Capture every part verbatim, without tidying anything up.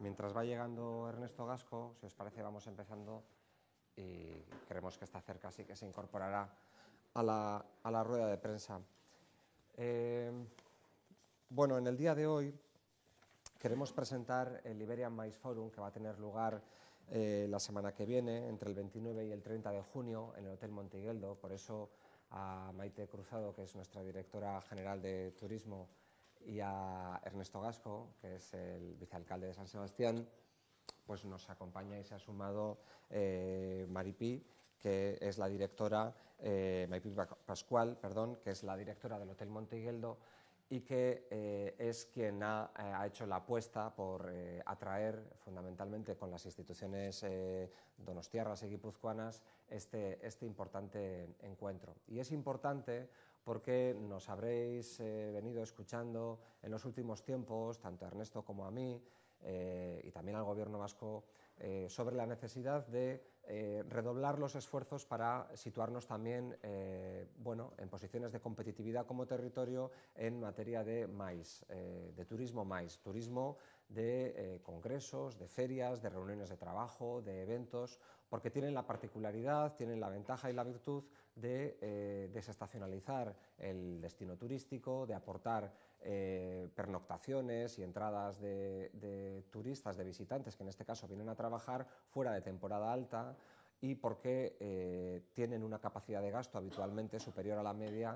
Mientras va llegando Ernesto Gasco, si os parece, vamos empezando y creemos que está cerca, así que se incorporará a la, a la rueda de prensa. Eh, bueno, en el día de hoy queremos presentar el Iberian Maize Forum, que va a tener lugar eh, la semana que viene, entre el veintinueve y el treinta de junio, en el Hotel Montigueldo. Por eso a Maite Cruzado, que es nuestra directora general de turismo, y a Ernesto Gasco, que es el vicealcalde de San Sebastián, pues nos acompaña y se ha sumado eh, Maripí, que es la directora, eh, Maripí Pascual, perdón, que es la directora del Hotel Montigueldo y que eh, es quien ha, eh, ha hecho la apuesta por eh, atraer, fundamentalmente con las instituciones eh, donostiarras y guipuzcoanas, este, este importante encuentro. Y es importante porque nos habréis eh, venido escuchando en los últimos tiempos, tanto a Ernesto como a mí, Eh, y también al Gobierno vasco, eh, sobre la necesidad de eh, redoblar los esfuerzos para situarnos también eh, bueno, en posiciones de competitividad como territorio en materia de maíz, eh, de turismo maíz, turismo de eh, congresos, de ferias, de reuniones de trabajo, de eventos, porque tienen la particularidad, tienen la ventaja y la virtud de eh, desestacionalizar el destino turístico, de aportar eh, pernoctaciones y entradas de, de turistas, de visitantes, que en este caso vienen a trabajar fuera de temporada alta, y porque eh, tienen una capacidad de gasto habitualmente superior a la media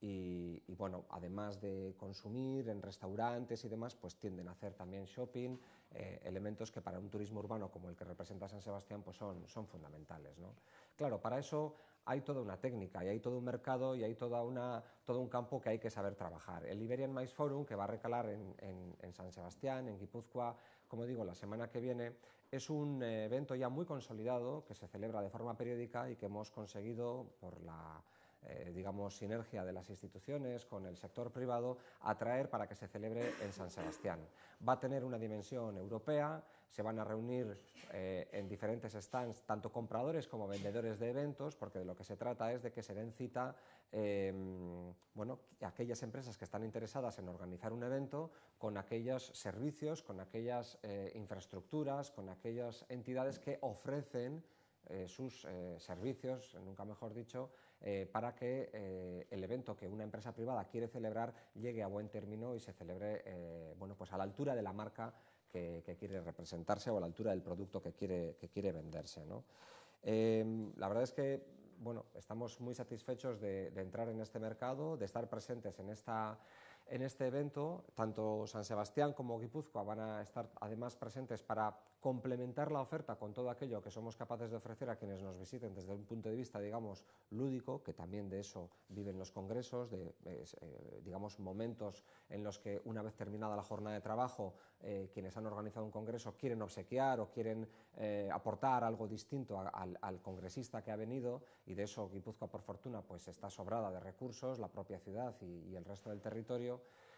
y, y bueno, además de consumir en restaurantes y demás, pues tienden a hacer también shopping, eh, elementos que para un turismo urbano como el que representa San Sebastián pues son, son fundamentales, ¿no? Claro, para eso hay toda una técnica y hay todo un mercado y hay toda una, todo un campo que hay que saber trabajar. El Iberian Maize Forum, que va a recalar en, en, en San Sebastián, en Guipúzcoa, como digo, la semana que viene, es un eh, evento ya muy consolidado que se celebra de forma periódica y que hemos conseguido por la Eh, digamos, sinergia de las instituciones con el sector privado, atraer para que se celebre en San Sebastián. Va a tener una dimensión europea, se van a reunir eh, en diferentes stands tanto compradores como vendedores de eventos, porque de lo que se trata es de que se den cita eh, bueno, aquellas empresas que están interesadas en organizar un evento con aquellos servicios, con aquellas eh, infraestructuras, con aquellas entidades que ofrecen Eh, sus eh, servicios, nunca mejor dicho, eh, para que eh, el evento que una empresa privada quiere celebrar llegue a buen término y se celebre eh, bueno, pues a la altura de la marca que, que quiere representarse o a la altura del producto que quiere, que quiere venderse, ¿no? Eh, la verdad es que bueno, estamos muy satisfechos de, de entrar en este mercado, de estar presentes en, esta, en este evento. Tanto San Sebastián como Guipúzcoa van a estar además presentes para complementar la oferta con todo aquello que somos capaces de ofrecer a quienes nos visiten desde un punto de vista, digamos, lúdico, que también de eso viven los congresos, de eh, digamos, momentos en los que una vez terminada la jornada de trabajo, eh, quienes han organizado un congreso quieren obsequiar o quieren eh, aportar algo distinto a, al, al congresista que ha venido, y de eso Guipúzcoa, por fortuna, pues está sobrada de recursos, la propia ciudad y, y el resto del territorio,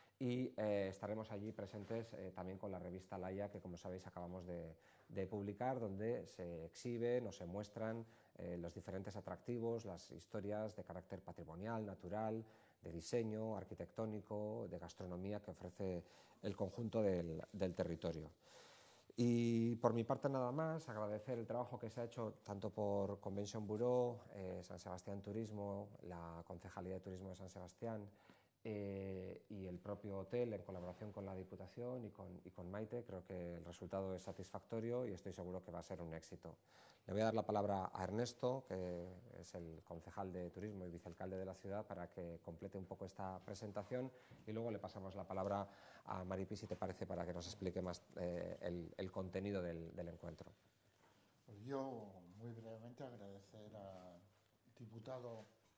y eh, estaremos allí presentes eh, también con la revista Laia, que como sabéis acabamos de, de publicar, donde se exhiben o se muestran eh, los diferentes atractivos, las historias de carácter patrimonial, natural, de diseño, arquitectónico, de gastronomía que ofrece el conjunto del, del territorio. Y por mi parte nada más, agradecer el trabajo que se ha hecho tanto por Convention Bureau, eh, San Sebastián Turismo, la Concejalía de Turismo de San Sebastián eh, y el propio hotel en colaboración con la Diputación y con, y con Maite. Creo que el resultado es satisfactorio y estoy seguro que va a ser un éxito. Le voy a dar la palabra a Ernesto, que es el concejal de Turismo y vicealcalde de la ciudad, para que complete un poco esta presentación y luego le pasamos la palabra a Maripí, si te parece, para que nos explique más eh, el, el contenido del, del encuentro. Pues yo, muy brevemente, agradecer al diputado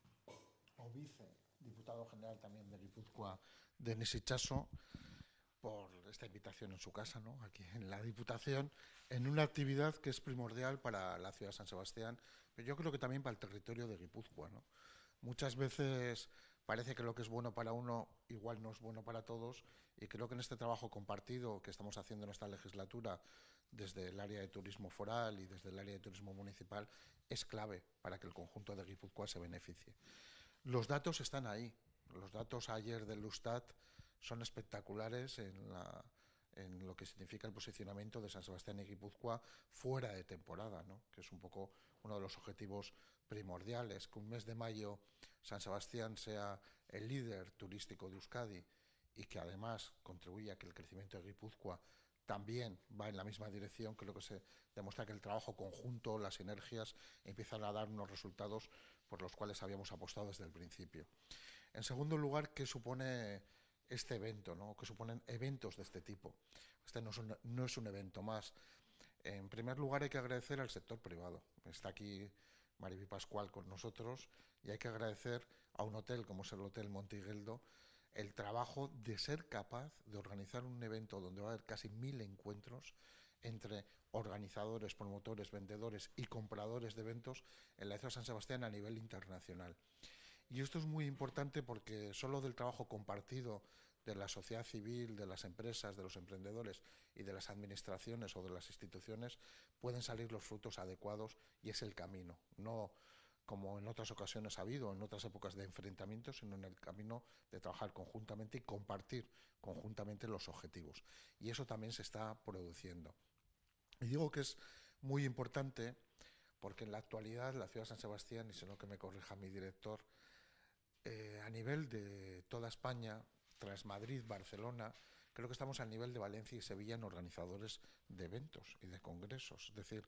o vice diputado general también de Guipúzcoa, Denis Itxaso, por esta invitación en su casa, ¿no?, aquí en la Diputación, en una actividad que es primordial para la ciudad de San Sebastián, pero yo creo que también para el territorio de Guipúzcoa, ¿no? Muchas veces parece que lo que es bueno para uno igual no es bueno para todos, y creo que en este trabajo compartido que estamos haciendo en esta legislatura desde el área de turismo foral y desde el área de turismo municipal es clave para que el conjunto de Guipúzcoa se beneficie. Los datos están ahí. Los datos ayer del Eustat son espectaculares en, la, en lo que significa el posicionamiento de San Sebastián y Guipúzcoa fuera de temporada, ¿no? Que es un poco uno de los objetivos primordiales, que un mes de mayo San Sebastián sea el líder turístico de Euskadi y que además contribuya a que el crecimiento de Guipúzcoa también va en la misma dirección. Creo que se demuestra que el trabajo conjunto, las sinergias, empiezan a dar unos resultados por los cuales habíamos apostado desde el principio. En segundo lugar, ¿qué supone este evento, ¿no? ¿Qué suponen eventos de este tipo? Este no es, un, no es un evento más. En primer lugar, hay que agradecer al sector privado. Está aquí Mariby Pascual con nosotros y hay que agradecer a un hotel como es el Hotel Montigueldo el trabajo de ser capaz de organizar un evento donde va a haber casi mil encuentros entre organizadores, promotores, vendedores y compradores de eventos en la ciudad de San Sebastián a nivel internacional. Y esto es muy importante porque solo del trabajo compartido de la sociedad civil, de las empresas, de los emprendedores y de las administraciones o de las instituciones pueden salir los frutos adecuados y es el camino, no como en otras ocasiones ha habido, en otras épocas de enfrentamiento, sino en el camino de trabajar conjuntamente y compartir conjuntamente los objetivos. Y eso también se está produciendo. Y digo que es muy importante porque en la actualidad la ciudad de San Sebastián, y si no que me corrija mi director, eh, a nivel de toda España, tras Madrid, Barcelona, creo que estamos al nivel de Valencia y Sevilla en organizadores de eventos y de congresos. Es decir,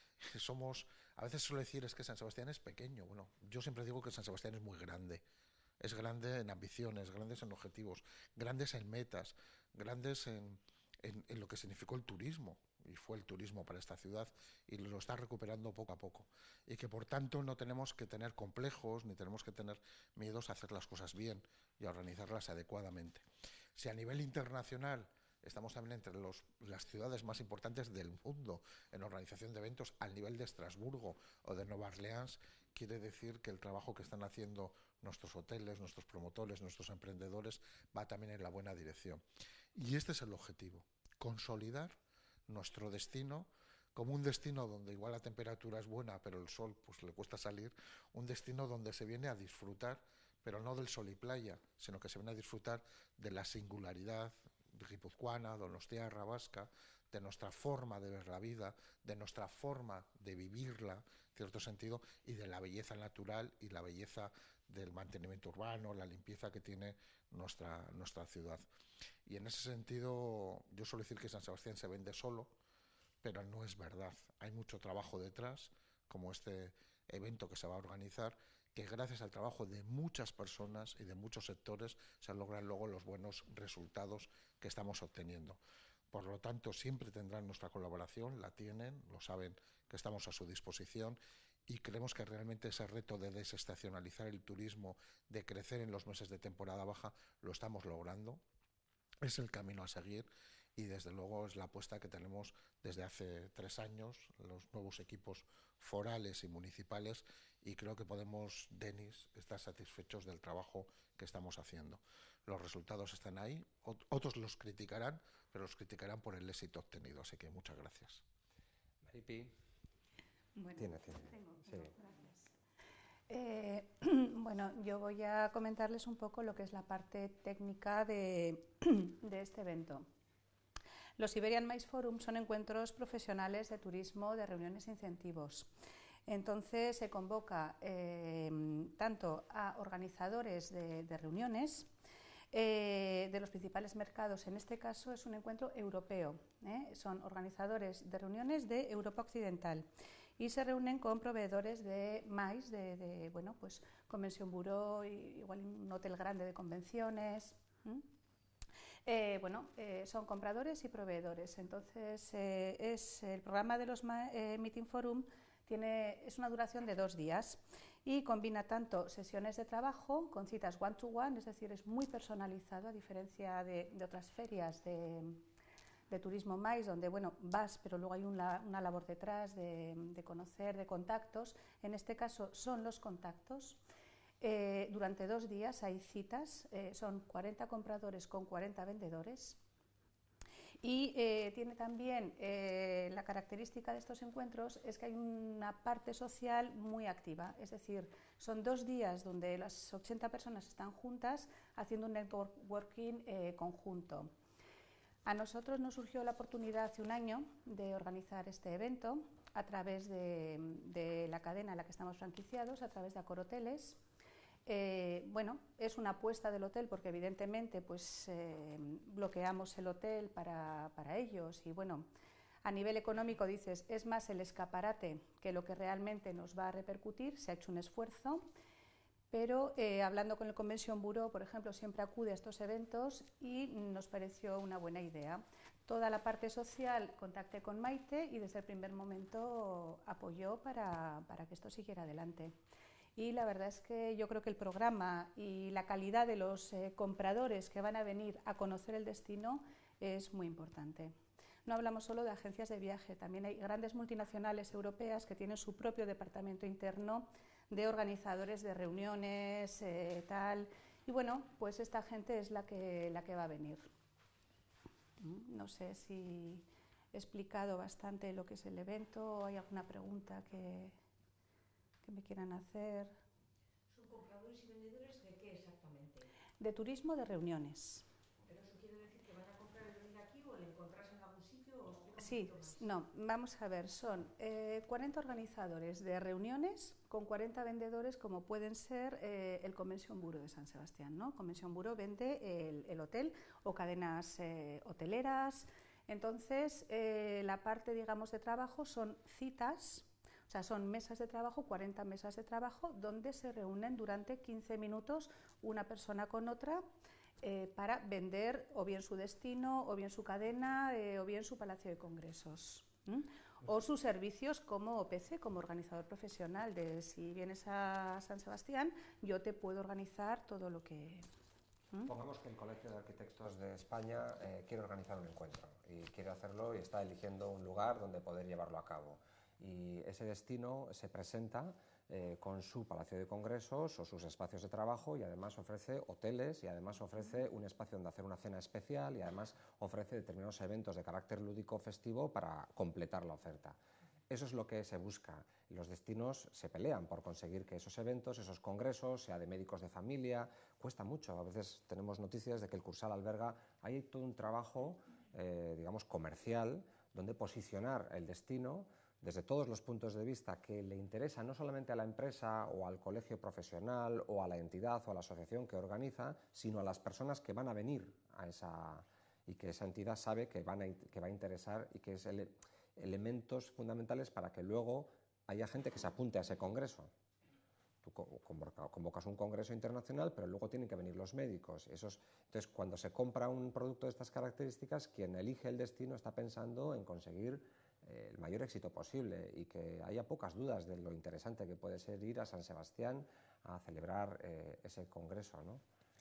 somos, a veces suelo decir es que San Sebastián es pequeño. Bueno, yo siempre digo que San Sebastián es muy grande. Es grande en ambiciones, grandes en objetivos, grandes en metas, grandes en, en, en lo que significó el turismo, y fue el turismo para esta ciudad, y lo está recuperando poco a poco. Y que por tanto no tenemos que tener complejos, ni tenemos que tener miedos a hacer las cosas bien y a organizarlas adecuadamente. Si a nivel internacional estamos también entre los, las ciudades más importantes del mundo en organización de eventos al nivel de Estrasburgo o de Nueva Orleans, quiere decir que el trabajo que están haciendo nuestros hoteles, nuestros promotores, nuestros emprendedores va también en la buena dirección. Y este es el objetivo, consolidar nuestro destino como un destino donde igual la temperatura es buena pero el sol pues le cuesta salir, un destino donde se viene a disfrutar, pero no del sol y playa, sino que se viene a disfrutar de la singularidad guipuzcoana, donostiarra, vasca, de nuestra forma de ver la vida, de nuestra forma de vivirla, en cierto sentido, y de la belleza natural y la belleza del mantenimiento urbano, la limpieza que tiene nuestra, nuestra ciudad. Y en ese sentido, yo suelo decir que San Sebastián se vende solo, pero no es verdad. Hay mucho trabajo detrás, como este evento que se va a organizar, que gracias al trabajo de muchas personas y de muchos sectores se logran luego los buenos resultados que estamos obteniendo. Por lo tanto, siempre tendrán nuestra colaboración, la tienen, lo saben que estamos a su disposición y creemos que realmente ese reto de desestacionalizar el turismo, de crecer en los meses de temporada baja, lo estamos logrando. Es el camino a seguir y desde luego es la apuesta que tenemos desde hace tres años, los nuevos equipos forales y municipales, y creo que podemos, Denis, estar satisfechos del trabajo que estamos haciendo. Los resultados están ahí, otros los criticarán, pero los criticarán por el éxito obtenido, así que muchas gracias. Mariby. Bueno, tiene, tiene. Tengo, Sí. tengo, gracias. Eh, bueno, yo voy a comentarles un poco lo que es la parte técnica de, de este evento. Los Iberian MICE Forum son encuentros profesionales de turismo, de reuniones e incentivos. Entonces se convoca eh, tanto a organizadores de, de reuniones eh, de los principales mercados. En este caso es un encuentro europeo, ¿eh? Son organizadores de reuniones de Europa Occidental y se reúnen con proveedores de MICE, de, de bueno, pues Convention Bureau, igual un hotel grande de convenciones. ¿Mm? Eh, bueno, eh, son compradores y proveedores. Entonces, eh, es el programa de los eh, Meeting Forum tiene, es una duración de dos días y combina tanto sesiones de trabajo con citas one-to-one, es decir, es muy personalizado a diferencia de, de otras ferias de, de turismo MICE, donde bueno, vas, pero luego hay una, una labor detrás de, de conocer, de contactos. En este caso son los contactos. Eh, durante dos días hay citas, eh, son cuarenta compradores con cuarenta vendedores y eh, tiene también eh, la característica de estos encuentros es que hay una parte social muy activa, es decir, son dos días donde las ochenta personas están juntas haciendo un networking eh, conjunto. A nosotros nos surgió la oportunidad hace un año de organizar este evento a través de, de la cadena en la que estamos franquiciados, a través de Accor Hoteles. Eh, bueno, es una apuesta del hotel porque evidentemente pues, eh, bloqueamos el hotel para, para ellos y bueno, a nivel económico dices, es más el escaparate que lo que realmente nos va a repercutir, se ha hecho un esfuerzo, pero eh, hablando con el Convention Bureau, por ejemplo, siempre acude a estos eventos y nos pareció una buena idea. Toda la parte social contacté con Maite y desde el primer momento apoyó para, para que esto siguiera adelante. Y la verdad es que yo creo que el programa y la calidad de los eh, compradores que van a venir a conocer el destino es muy importante. No hablamos solo de agencias de viaje, también hay grandes multinacionales europeas que tienen su propio departamento interno de organizadores de reuniones, eh, tal, y bueno, pues esta gente es la que, la que va a venir. No sé si he explicado bastante lo que es el evento o hay alguna pregunta que... que me quieran hacer. ¿Son compradores y vendedores de qué exactamente? De turismo, de reuniones. ¿Pero eso quiere decir que van a comprar el venir aquí o el encontrarse en algún sitio? O Sí, no, vamos a ver, son eh, cuarenta organizadores de reuniones con cuarenta vendedores como pueden ser eh, el Convention Bureau de San Sebastián, ¿no? Convention Bureau vende el, el hotel o cadenas eh, hoteleras. Entonces, eh, la parte, digamos, de trabajo son citas. O sea, son mesas de trabajo, cuarenta mesas de trabajo, donde se reúnen durante quince minutos una persona con otra eh, para vender o bien su destino, o bien su cadena, eh, o bien su palacio de congresos. ¿Mm? O sus servicios como O P C, como organizador profesional, de si vienes a San Sebastián, yo te puedo organizar todo lo que... ¿Mm? Pongamos que el Colegio de Arquitectos de España eh, quiere organizar un encuentro y quiere hacerlo y está eligiendo un lugar donde poder llevarlo a cabo. Y ese destino se presenta eh, con su palacio de congresos o sus espacios de trabajo y además ofrece hoteles y además ofrece un espacio donde hacer una cena especial y además ofrece determinados eventos de carácter lúdico festivo para completar la oferta. Eso es lo que se busca. Los destinos se pelean por conseguir que esos eventos, esos congresos, sea de médicos de familia, cuesta mucho. A veces tenemos noticias de que el Cursal alberga, hay todo un trabajo, eh, digamos, comercial, donde posicionar el destino desde todos los puntos de vista que le interesa no solamente a la empresa o al colegio profesional o a la entidad o a la asociación que organiza, sino a las personas que van a venir a esa y que esa entidad sabe que, van a, que va a interesar y que es ele, elementos fundamentales para que luego haya gente que se apunte a ese congreso. Tú convocas un congreso internacional, pero luego tienen que venir los médicos. Esos, entonces, cuando se compra un producto de estas características, quien elige el destino está pensando en conseguir el mayor éxito posible y que haya pocas dudas de lo interesante que puede ser ir a San Sebastián a celebrar eh, ese congreso, ¿no?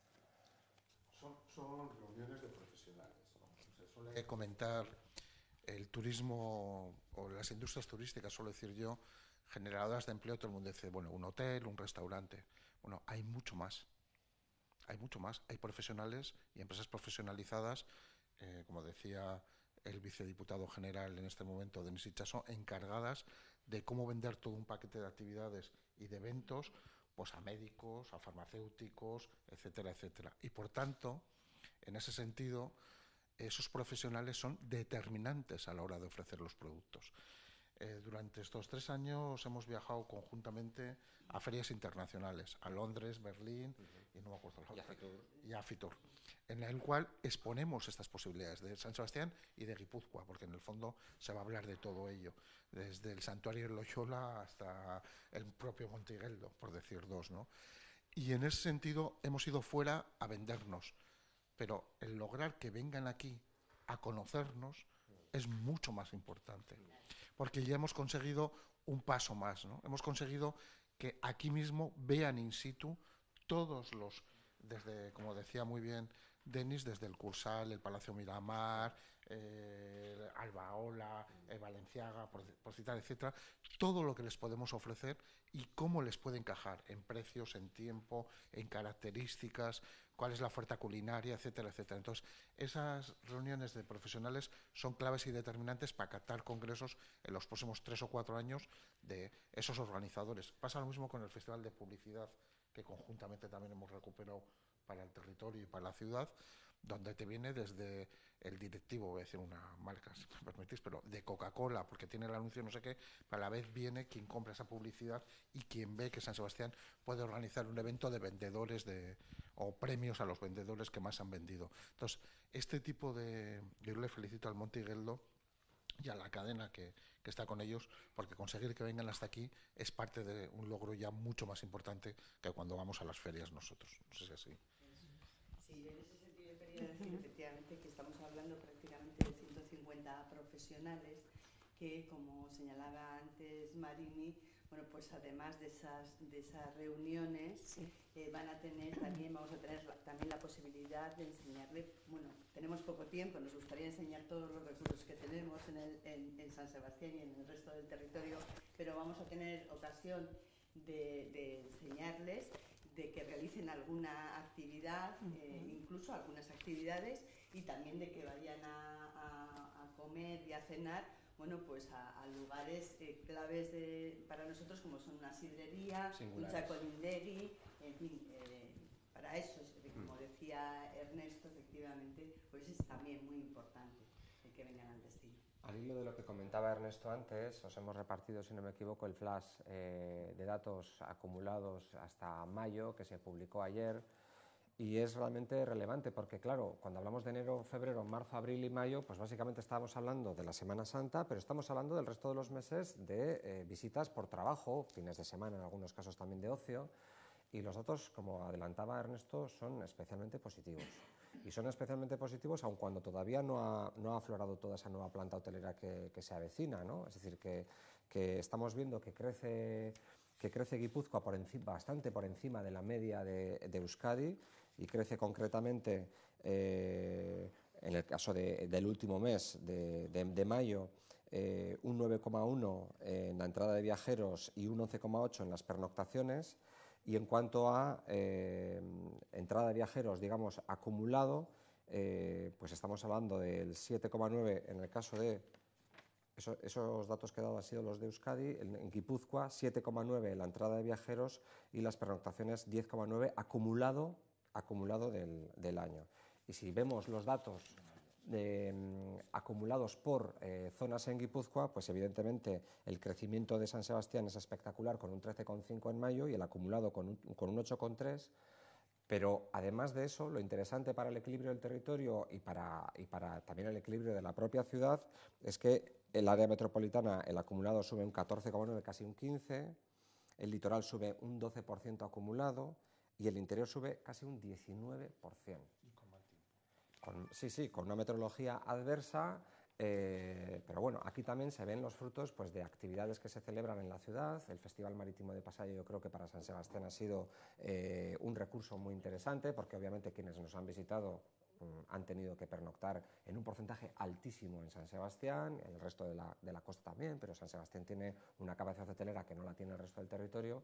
Son, son reuniones de profesionales, ¿no? Se suele comentar el turismo o las industrias turísticas, suelo decir yo, generadoras de empleo. Todo el mundo dice, bueno, un hotel, un restaurante. Bueno, hay mucho más. Hay mucho más. Hay profesionales y empresas profesionalizadas, eh, como decía el vicediputado general en este momento, Denis Itxaso, encargadas de cómo vender todo un paquete de actividades y de eventos pues a médicos, a farmacéuticos, etcétera, etcétera. Y por tanto, en ese sentido, esos profesionales son determinantes a la hora de ofrecer los productos. Eh, durante estos tres años hemos viajado conjuntamente a ferias internacionales, a Londres, Berlín uh-huh. y no me acuerdo la otra, y a Fitur, en el cual exponemos estas posibilidades de San Sebastián y de Guipúzcoa, porque en el fondo se va a hablar de todo ello, desde el santuario de Loyola hasta el propio Monte Higueldo, por decir dos, ¿no? Y en ese sentido hemos ido fuera a vendernos, pero el lograr que vengan aquí a conocernos es mucho más importante, porque ya hemos conseguido un paso más, ¿no? Hemos conseguido que aquí mismo vean in situ todos los, desde, como decía muy bien Denis, desde el Cursal, el Palacio Miramar, eh, Albaola, eh, Valenciaga, por, por citar, etcétera, todo lo que les podemos ofrecer y cómo les puede encajar en precios, en tiempo, en características, cuál es la oferta culinaria, etcétera, etcétera. Entonces, esas reuniones de profesionales son claves y determinantes para captar congresos en los próximos tres o cuatro años de esos organizadores. Pasa lo mismo con el Festival de Publicidad, que conjuntamente también hemos recuperado para el territorio y para la ciudad, donde te viene desde el directivo, voy a decir una marca, si me permitís, pero de Coca-Cola, porque tiene el anuncio no sé qué, pero a la vez viene quien compra esa publicidad y quien ve que San Sebastián puede organizar un evento de vendedores de, o premios a los vendedores que más han vendido. Entonces, este tipo de... Yo le felicito al Monte Igueldo y a la cadena que, que está con ellos, porque conseguir que vengan hasta aquí es parte de un logro ya mucho más importante que cuando vamos a las ferias nosotros. No sé si es así. Sí, en ese sentido yo quería decir efectivamente que estamos hablando prácticamente de ciento cincuenta profesionales que, como señalaba antes Marini, bueno, pues además de esas, de esas reuniones, sí. eh, van a tener también, vamos a tener la, también la posibilidad de enseñarle, bueno, tenemos poco tiempo, nos gustaría enseñar todos los recursos que tenemos en, el, en, en San Sebastián y en el resto del territorio, pero vamos a tener ocasión de, de enseñarles, de que realicen alguna actividad, eh, incluso algunas actividades, y también de que vayan a, a, a comer y a cenar, bueno, pues a, a lugares eh, claves de, para nosotros, como son una sidrería, un chacolindegui, en fin, eh, para eso, como decía Ernesto, efectivamente, pues es también muy importante el que vengan al destino. Al hilo de lo que comentaba Ernesto antes, os hemos repartido, si no me equivoco, el flash eh, de datos acumulados hasta mayo, que se publicó ayer, y es realmente relevante porque, claro, cuando hablamos de enero, febrero, marzo, abril y mayo, pues básicamente estábamos hablando de la Semana Santa, pero estamos hablando del resto de los meses de eh, visitas por trabajo, fines de semana, en algunos casos también de ocio, y los datos, como adelantaba Ernesto, son especialmente positivos. Y son especialmente positivos aun cuando todavía no ha, no ha aflorado toda esa nueva planta hotelera que, que se avecina, ¿no? Es decir, que, que estamos viendo que crece, que crece Guipúzcoa por encima, bastante por encima de la media de, de Euskadi, y crece concretamente, eh, en el caso de, del último mes de, de, de mayo, eh, un nueve coma uno en la entrada de viajeros y un once coma ocho en las pernoctaciones. Y en cuanto a eh, entrada de viajeros, digamos, acumulado, eh, pues estamos hablando del siete coma nueve en el caso de, eso, esos datos que he dado han sido los de Euskadi, en, en Guipúzcoa, siete coma nueve la entrada de viajeros y las pernoctaciones diez coma nueve acumulado, acumulado del, del año. Y si vemos los datos de, um, acumulados por eh, zonas en Guipúzcoa, pues evidentemente el crecimiento de San Sebastián es espectacular con un trece coma cinco en mayo y el acumulado con un, con un ocho coma tres, pero además de eso, lo interesante para el equilibrio del territorio y para, y para también el equilibrio de la propia ciudad es que el área metropolitana, el acumulado sube un catorce coma nueve, casi un quince, el litoral sube un doce por ciento acumulado y el interior sube casi un diecinueve por ciento. Con, sí, sí, con una meteorología adversa, eh, pero bueno, aquí también se ven los frutos pues, de actividades que se celebran en la ciudad. El Festival Marítimo de Pasaia, yo creo que para San Sebastián ha sido eh, un recurso muy interesante, porque obviamente quienes nos han visitado um, han tenido que pernoctar en un porcentaje altísimo en San Sebastián, en el resto de la, de la costa también, pero San Sebastián tiene una capacidad hotelera que no la tiene el resto del territorio.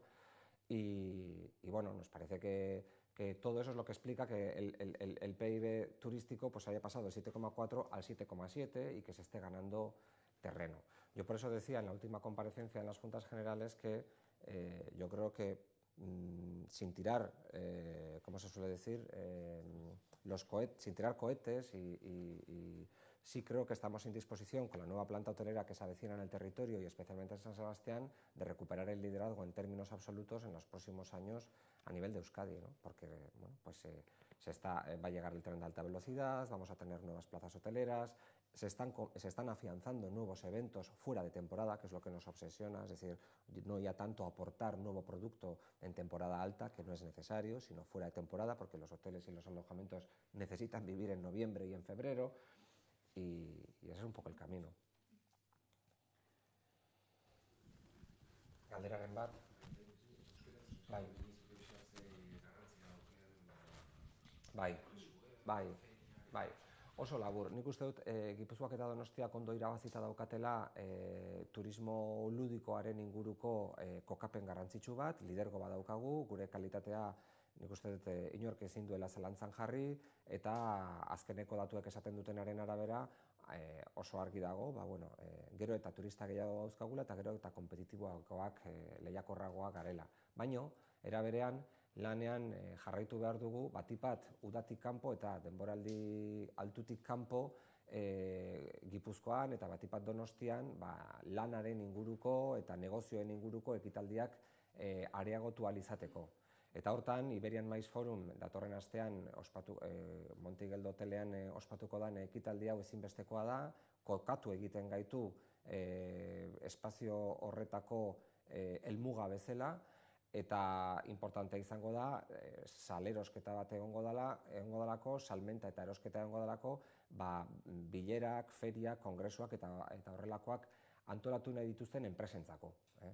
Y, y bueno, nos parece que, que todo eso es lo que explica que el, el, el P I B turístico pues haya pasado del siete coma cuatro al siete coma siete y que se esté ganando terreno. Yo por eso decía en la última comparecencia en las Juntas Generales que eh, yo creo que mmm, sin tirar, eh, ¿cómo se suele decir? Eh, los cohetes, sin tirar cohetes y, y, y sí creo que estamos en disposición, con la nueva planta hotelera que se avecina en el territorio y especialmente en San Sebastián, de recuperar el liderazgo en términos absolutos en los próximos años a nivel de Euskadi, ¿no? Porque bueno, pues, eh, se está, eh, va a llegar el tren de alta velocidad, vamos a tener nuevas plazas hoteleras, se están, se están afianzando nuevos eventos fuera de temporada, que es lo que nos obsesiona, es decir, no ya tanto aportar nuevo producto en temporada alta, que no es necesario, sino fuera de temporada, porque los hoteles y los alojamientos necesitan vivir en noviembre y en febrero. Y, y ese es un poco el camino. Galderaren bat. Bai. Bai. Bai. Bai. Oso labur. Nik uste dut, e, Gipuzkoak eta Donostiak ondo irabazita daukatela e, turismo ludikoaren inguruko e, kokapen garrantzitsu bat, lidergo badaukagu, gure kalitatea nik uste dut e, inork ezin duela zalantzan jarri, eta azkeneko datuek esaten dutenaren arabera e, oso argi dago, ba, bueno, e, gero eta turista gehiago dauzkagula eta gero eta kompetitiboagoak, e, lehiakorragoak garela. Baino, era berean, lanean e, jarraitu behar dugu, batipat udatik kanpo eta denboraldi altutik kanpo e, Gipuzkoan eta batipat Donostian ba, lanaren inguruko eta negozioen inguruko ekitaldiak e, areagotu ahal izateko. Eta hortan, Iberian Maiz Forum datorren astean ospatu, e, Montigeldo hotelean e, ospatuko den ekitaldi hau ezinbestekoa da, kokatu egiten gaitu e, espazio horretako e, helmuga bezala, eta importante izango da, e, salerosketa bat egongo dela, egongo delako, salmenta eta erosketa egongo delako, ba, bilerak, feriak, kongresuak eta, eta horrelakoak antolatu nahi dituzten enpresentzako. Eh?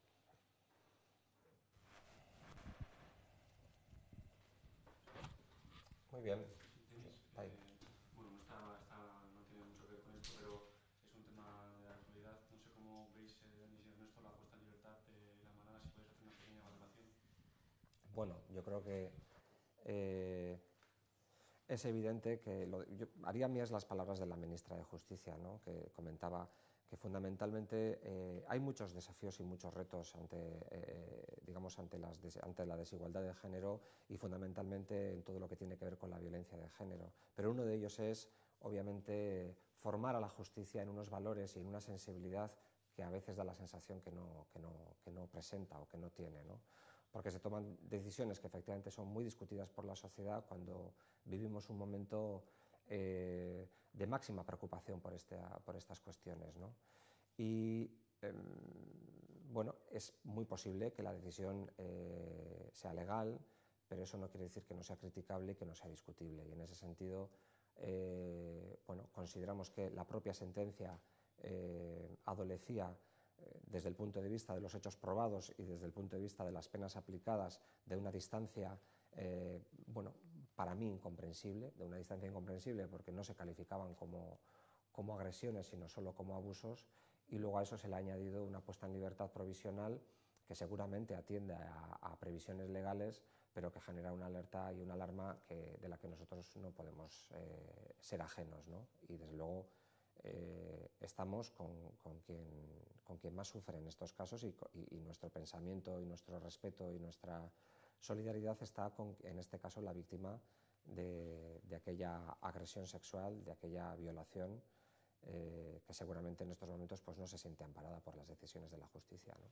Muy bien. Eh, bueno, no, está, está, no tiene mucho que ver con esto, pero es un tema de actualidad. No sé cómo veis, eh, Denis y Ernesto, la puesta en libertad de la manada, si podéis hacer una pequeña valoración. Bueno, yo creo que eh, es evidente que lo, yo haría mías las palabras de la ministra de Justicia, ¿no? Que comentaba que fundamentalmente eh, hay muchos desafíos y muchos retos ante, eh, digamos, ante, las des ante la desigualdad de género y fundamentalmente en todo lo que tiene que ver con la violencia de género. Pero uno de ellos es, obviamente, formar a la justicia en unos valores y en una sensibilidad que a veces da la sensación que no, que no, que no presenta o que no tiene, ¿no? Porque se toman decisiones que efectivamente son muy discutidas por la sociedad cuando vivimos un momento eh, de máxima preocupación por, este, por estas cuestiones, ¿no? Y eh, bueno, es muy posible que la decisión eh, sea legal, pero eso no quiere decir que no sea criticable y que no sea discutible. Y en ese sentido, eh, bueno, consideramos que la propia sentencia eh, adolecía desde el punto de vista de los hechos probados y desde el punto de vista de las penas aplicadas de una distancia, eh, bueno, para mí incomprensible, de una distancia incomprensible porque no se calificaban como, como agresiones, sino solo como abusos, y luego a eso se le ha añadido una puesta en libertad provisional que seguramente atiende a, a previsiones legales, pero que genera una alerta y una alarma que, de la que nosotros no podemos eh, ser ajenos, ¿no? Y desde luego Eh, estamos con, con, quien, con quien más sufre en estos casos y, y, y nuestro pensamiento y nuestro respeto y nuestra solidaridad está con, en este caso, la víctima de, de aquella agresión sexual, de aquella violación eh, que seguramente en estos momentos pues, no se siente amparada por las decisiones de la justicia, ¿no?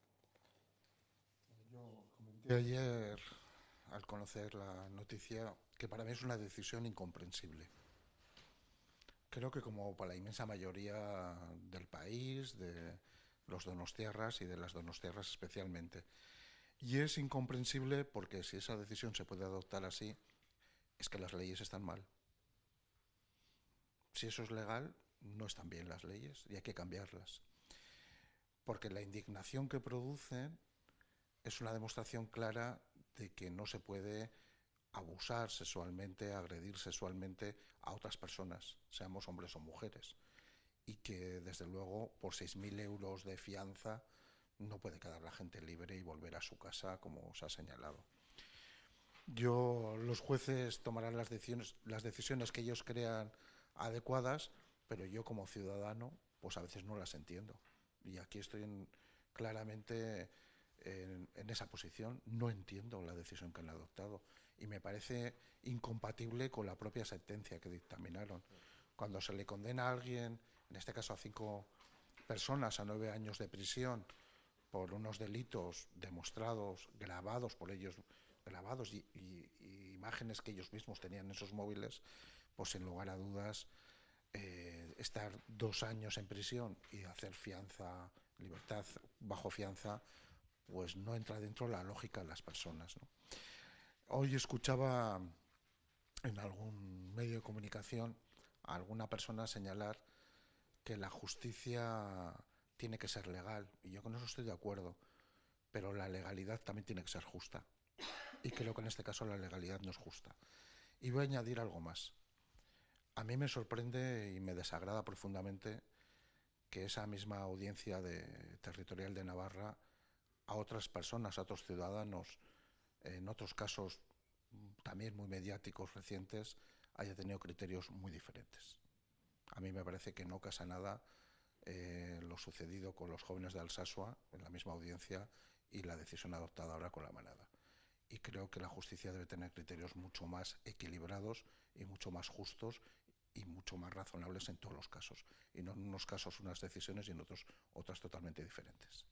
Yo comenté ayer, al conocer la noticia, que para mí es una decisión incomprensible. Creo que como para la inmensa mayoría del país, de los donostiarras y de las donostiarras especialmente. Y es incomprensible porque si esa decisión se puede adoptar así, es que las leyes están mal. Si eso es legal, no están bien las leyes y hay que cambiarlas. Porque la indignación que producen es una demostración clara de que no se puede abusar sexualmente, agredir sexualmente a otras personas, seamos hombres o mujeres, y que desde luego por seis mil euros de fianza no puede quedar la gente libre y volver a su casa como se ha señalado. Yo, los jueces tomarán las decisiones, las decisiones que ellos crean adecuadas, pero yo como ciudadano pues a veces no las entiendo, y aquí estoy en, claramente en, en esa posición. No entiendo la decisión que han adoptado y me parece incompatible con la propia sentencia que dictaminaron. Cuando se le condena a alguien, en este caso a cinco personas, a nueve años de prisión por unos delitos demostrados, grabados por ellos, grabados y, y, y imágenes que ellos mismos tenían en sus móviles, pues sin lugar a dudas, eh, estar dos años en prisión y hacer fianza, libertad bajo fianza, pues no entra dentro de la lógica de las personas, ¿no? Hoy escuchaba en algún medio de comunicación a alguna persona señalar que la justicia tiene que ser legal, y yo con eso estoy de acuerdo, pero la legalidad también tiene que ser justa, y creo que en este caso la legalidad no es justa. Y voy a añadir algo más. A mí me sorprende y me desagrada profundamente que esa misma audiencia de, territorial de Navarra a otras personas, a otros ciudadanos, en otros casos también muy mediáticos recientes, haya tenido criterios muy diferentes. A mí me parece que no casa nada eh, lo sucedido con los jóvenes de Alsasua en la misma audiencia y la decisión adoptada ahora con la manada. y creo que la justicia debe tener criterios mucho más equilibrados y mucho más justos y mucho más razonables en todos los casos, y no en unos casos unas decisiones y en otros otras totalmente diferentes.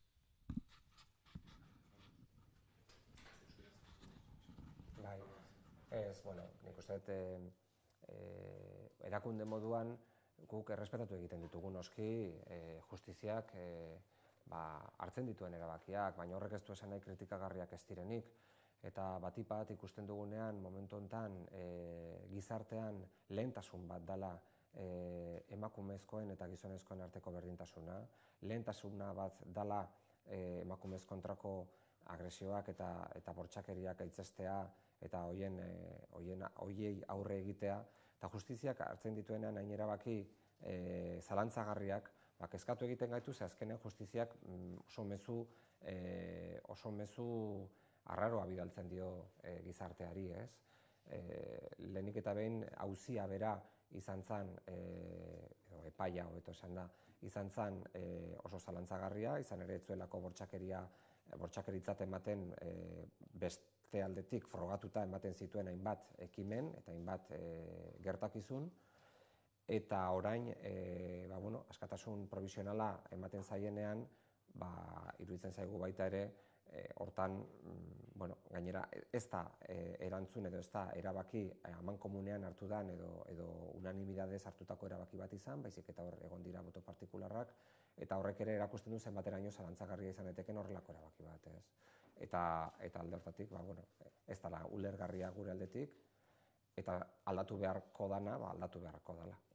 Bai, ez, bueno, nik uste dut e, erakunde moduan guk errespetatu egiten ditugu noski e, justiziak e, ba, hartzen dituen erabakiak, baina horrek ez du esan nahi kritikagarriak ez direnik. Eta batipat ikusten dugunean, momentu honetan, e, gizartean lehentasun bat dela e, emakumezkoen eta gizonezkoen arteko berdintasuna, lehentasuna bat dela e, emakumez kontrako agresioak eta, eta bortxakeriak aitzestea eta hoien, e, hoien, hoiei aurre egitea, eta justiziak hartzen dituenean hain erabaki e, zalantzagarriak, ba, kezkatu egiten gaitu, ze azkenen justiziak mm, oso mezu, e, oso mezu arraroa bidaltzen dio e, gizarteari, ez? E, lehenik eta behin auzia bera izan zen, e, edo epaia hobeto esan da, izan zen e, oso zalantzagarria, izan ere etzuelako bortxakeria, bortxakeritzat ematen e, beste aldetik frogatuta ematen zituen hainbat ekimen eta hainbat e, gertakizun, eta orain, e, ba, bueno, askatasun provisionala ematen zaienean, ba, iruditzen zaigu baita ere, E, hortan, mm, bueno, gainera ez da e, erantzun edo ez da erabaki e, amankomunean hartu dan edo, edo unanimidadez hartutako erabaki bat izan, baizik eta hor egon dira boto partikularrak, eta horrek ere erakusten du zenbateraino zalantzagarria izan daiteken horrelako erabaki bat, ez? Eta, eta alde hortatik, ba, bueno, ez dela ulergarria gure aldetik, eta aldatu beharko dana, ba, aldatu beharko dela.